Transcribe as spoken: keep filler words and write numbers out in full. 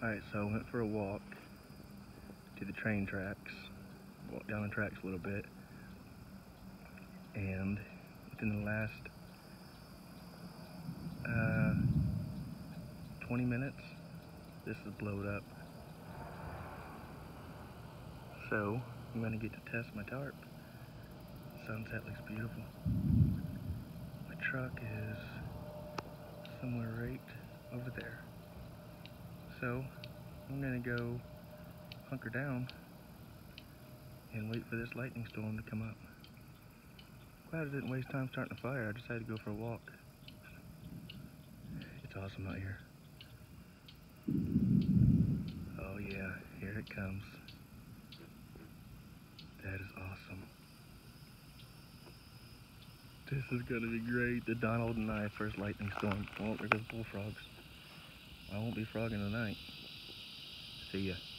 Alright, so I went for a walk to the train tracks, walked down the tracks a little bit, and within the last uh, twenty minutes, this is blowed up. So, I'm going to get to test my tarp. Sunset looks beautiful. My truck is somewhere right over there. So, I'm going to go hunker down and wait for this lightning storm to come up. Glad I didn't waste time starting a fire. I decided to go for a walk. It's awesome out here. Oh yeah, here it comes. That is awesome. This is gonna be great. The Donald and I first lightning storm. Oh, there goes bullfrogs. I won't be frogging tonight. See ya.